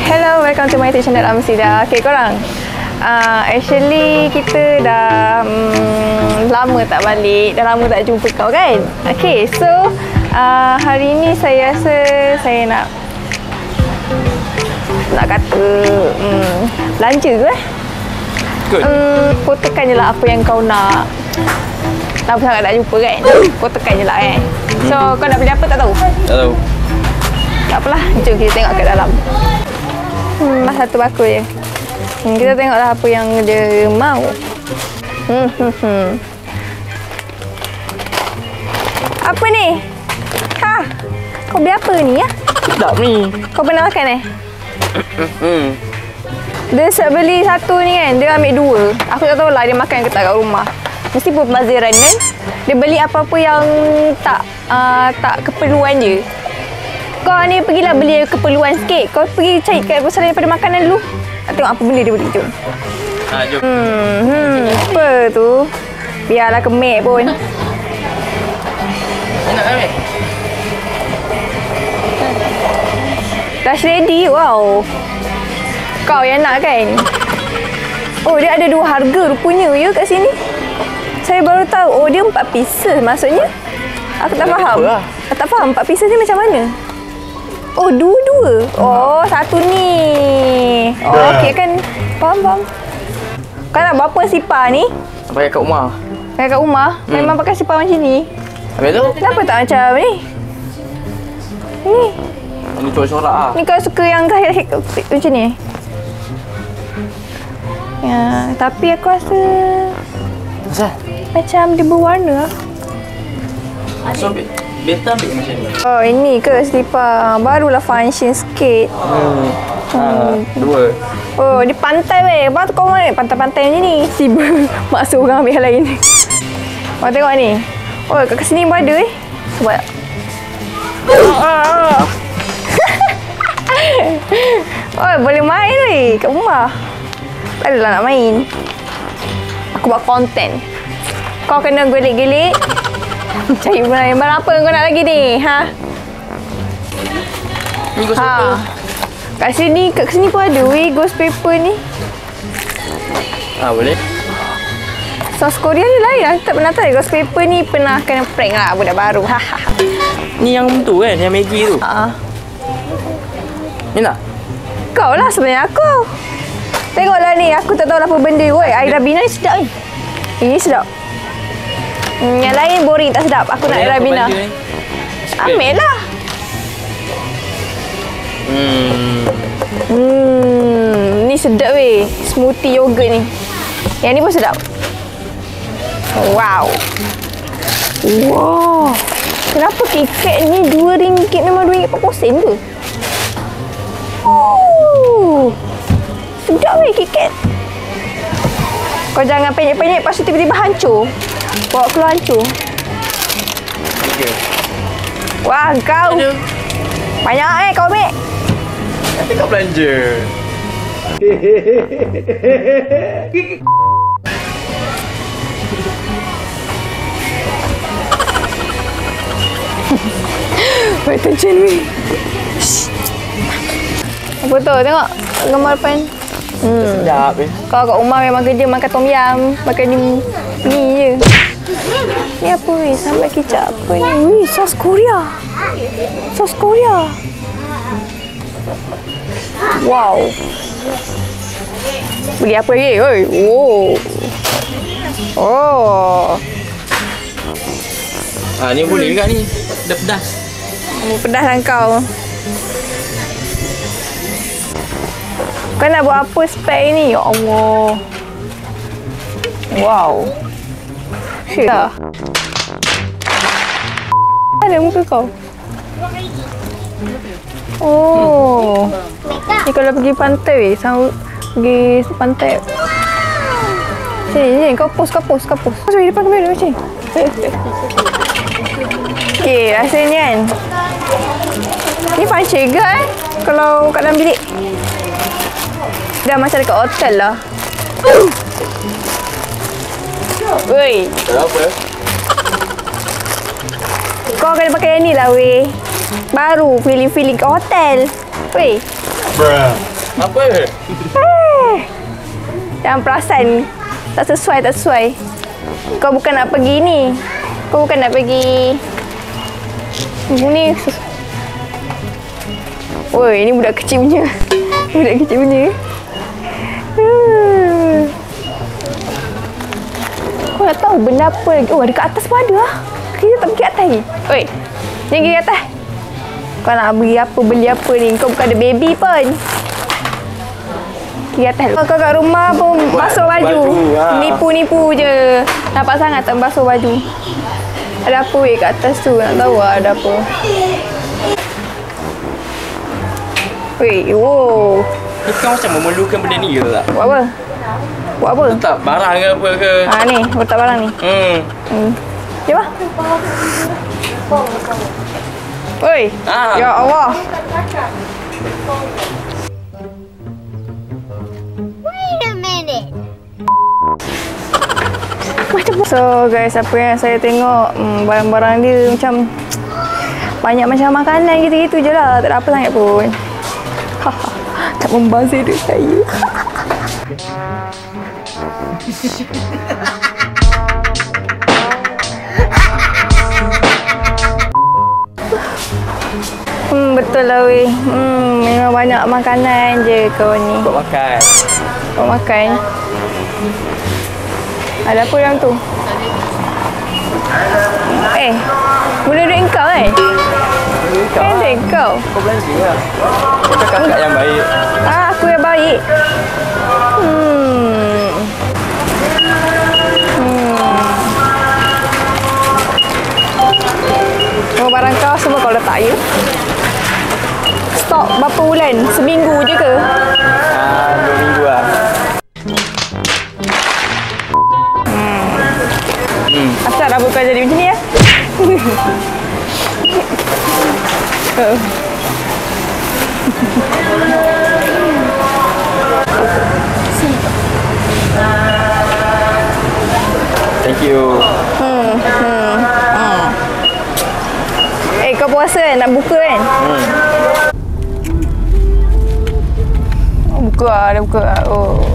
Hello, welcome to my YouTube channel Amsida. Okay, korang. Actually, kita dah lama tak balik. Dah lama tak jumpa kau kan? Okay, so hari ni saya rasa saya nak kata belanja ke Good. kau tekan je lah apa yang kau nak. Lama sangat tak jumpa kan? Kau tekan je lah kan? So, kau nak beli apa tak tahu? Tak tahu. Tak apalah, jom kita tengok kat dalam. Satu bakul je. Kita tengoklah apa yang dia mau. Apa ni? Ha? Kau beli apa ni ya? Sedap ni. Kau pernah makan Dia beli satu ni kan, dia ambil dua. Aku tak tahulah dia makan ke tak kat rumah. Mesti pembaziran kan? Dia beli apa-apa yang tak keperluan je. Kau ni pergilah beli keperluan sikit. Kau pergi cari kat selain daripada makanan dulu. Nak tengok apa benda dia beli, jom. Jom. Apa tu? Biarlah kemek pun. Enak kan, Mek? Dah ready, wow. Kau yang nak kan? Oh, dia ada dua harga rupanya ya kat sini. Saya baru tahu. Oh, dia 4 pieces maksudnya. Aku tak faham. Tak faham 4 pieces ni macam mana? Oh, dua-dua. Oh, satu ni. Oh, okey kan. Faham. Kau nak berapa sipar ni? Pakai kat rumah. Pakai kat rumah? Memang pakai sipar macam ni? Habis tu? Kenapa tak macam ni? Ni. Ini corak-corak lah. Ni kau suka yang macam ni? Ya, tapi aku rasa Asal? macam dia berwarna. So, beta ambil macam ni. Oh, ini ke selipar? Barulah function sikit. Dua. Oh, di pantai weh. Lepas tu kau mana pantai-pantai macam ni? Tiba masuk orang ambil hal lain. Oh, tengok ni. Oh, kat sini pun ada Sebab oh, boleh main weh kat rumah. Tak adalah nak main. Aku buat konten. Kau kena gelik-gelik. Cari barang apa kau nak lagi ni? Ha? Ni ghost paper. Kat sini pun ada weh ghost paper ni. Boleh. Sos Korea ni lain. Aku tak pernah tahu ghost paper ni pernah kena prank lah budak baru. Ni yang tu kan? Yang Maggi tu? Ni nak? Kau lah sebenarnya aku. Tengoklah ni. Aku tak tahu apa benda. Woi, air Rabina ni sedap ni. Ini sedap. Yang lain boring tak sedap. Aku nak air Rabina. Ambil lah. Ni sedap weh. Smoothie yogurt ni. Yang ni pun sedap. Wow. Wow. Kenapa KitKat ni RM2 memang RM2.40 ke? Oh. Sedap weh KitKat. Kau jangan penyek-penyek lepas tu tiba-tiba hancur. Bawa keluar hancur. Wah, kau. Banyak kau ambil. Nanti kau belanja. Baik macam ni. Apa tu? Tengok gambar depan. Sedap eh. Kau kat rumah memang kerja makan tom yum. Makan ni je. Ni apa weh? Sambal kicap apa ni? Weh, sos Korea. Sos Korea. Wow. Beli apa lagi? Oi. Oh. Ni boleh juga ni. Dah pedas. Pedas lah kau. Kau nak buat apa spek ni? Ya Allah. Wow. Shit lah. Ada muka kau. Oh. Ni kalau pergi pantai weh. Pergi pantai. Sini. Kau post. Post weh depan kamera macam ni. Okay, rasanya kan. Ni pancing ke kalau kat dalam bilik. Dah macam dekat hotel lah. Woi. Apa? Kau kena pakai yang ni lah weh. Baru feeling-feeling kat hotel. Weh. Apa? Jangan perasan. Tak sesuai. Kau bukan nak pergi ni. Kau bukan nak pergi ni. Woi, ini budak kecil punya. Kau nak tahu benda apa lagi? Oh, dekat atas pun ada lah. Kita tak pergi atas lagi. Oi, jangan pergi atas. Kau nak beli apa ni? Kau bukan ada baby pun. Pergi atas. Kau kat rumah pun basuh baju. Nipu-nipu je. Nampak sangat tak basuh baju. Ada apa weh kat atas tu? Nak tahu lah ada apa. Weh, wow. Kau macam memerlukan benda ni ke tak? Buat apa? Letak barang ke apa ke? Ni, letak barang ni. Jom lah. Oi, ya Allah. Wait a minute. So guys, apa yang saya tengok barang-barang dia macam banyak macam makanan gitu-gitu je lah. Tak ada apa sangat pun. Tak membazir duit saya. Betul lah weh. Memang banyak makanan je kau ni. Buat makan. Ada apa dalam tu? Guna duit kau kan? Kan duit kau? Kau belanja lah. Kau cakap kakak yang baik. Aku yang baik. Semua barang kau semua kau letak ya? Stok berapa bulan? Seminggu je ke? 2 minggu lah. Asal rambut kau jadi macam ni ya? Thank you. Kau puasa kan? Nak buka kan? Buka lah, dah buka lah.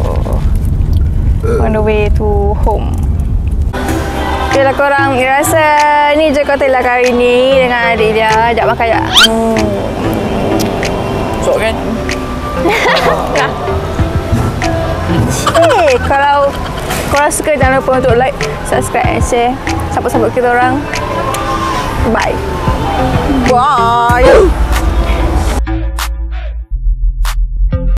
On the way to home. Okay lah korang, rasa ni je konten lah kali ni dengan adik dia. Sekejap makan sekejap. Sok kan? Kalau korang suka jangan lupa untuk like, subscribe and share. Support-support kita orang. Bye. Bye.